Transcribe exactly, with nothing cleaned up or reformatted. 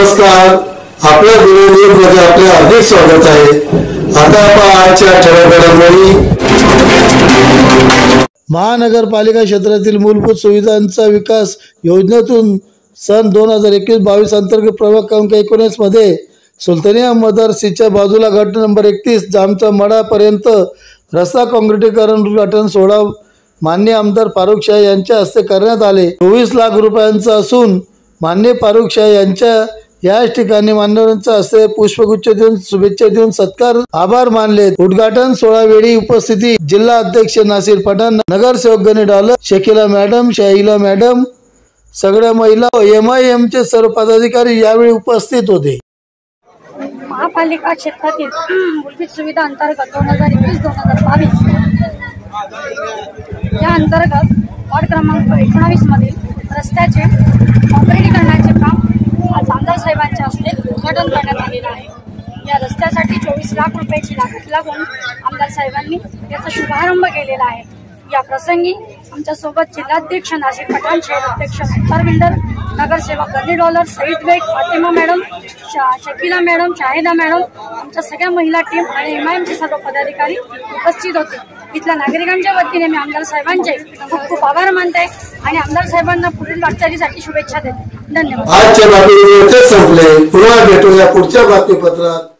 नमस्कार, आपल्या न्यूज मध्ये आपले हार्दिक स्वागत आहे। आता आपण आजच्या ठळक घडामोडी। महानगरपालिका क्षेत्रातील मूलभूत सुविधांचा विकास योजनेतून सन दोन हजार एकवीस बावीस अंतर्गत प्रभाग क्रमांक एकोणीस मध्ये सुलतानिया मदरसीच्या बाजूला गट नंबर एकतीस जामचा मडा पर्यंत रस्ता काँक्रिटीकरण उद्घाटन सोहळा माननीय आमदार फारुख शाह यांच्या हस्ते करण्यात आले। चोवीस लाख रुपयांचा असून माननीय फारुख शाह यांच्या याच ठिकाणी मान्यवरांच्या हस्ते पुष्पगुच्छ देऊन शुभेच्छा देऊन सत्कार आभार मानले। उद्घाटन सोहळ्यावेळी उपस्थिती जिल्हा अध्यक्ष नासिर पठाण, नगरसेवक Gani Dollar, Shakila madam, Shahila madam, सगळ्या महिला एम आय एम चे सर्व पदाधिकारी यावेळी उपस्थित होते। महापालिका क्षेत्रातील मूलभूत सुविधा अंतर्गत दोन हजार एकवीस दोन हजार बावीस या अंतर्गत वार्ड क्रमांक एकोणावीस मधील रस्त्याचे काँक्रिटीकरणाचे काम आज आमदार साहेबांच्या हस्ते उद्घाटन करण्यात आलेलं आहे। या रस्त्यासाठी चोवीस लाख रुपयाची लागत लागून आमदार साहेबांनी याचा शुभारंभ केलेला आहे। या प्रसंगी आमच्या सोबत जिल्हाध्यक्ष नासिर पठाण, शहर अध्यक्ष मुख्तार बिल्डर, नगरसेवक Gani Dollar, Saeed Baig, Fatima madam, Shakila madam, Shahida madam, आमच्या सगळ्या महिला टीम आणि एम आय एमचे सर्व पदाधिकारी उपस्थित होते। इथल्या नागरिकांच्या वतीने मी आमदार साहेबांचे खूप खूप आभार मानते आणि आमदार साहेबांना पुढील वाटचालीसाठी शुभेच्छा देते। धन्यवाद। आजच्या बातमीपत्र संपले, पुन्हा भेटूया पुढच्या बातमीपत्रात।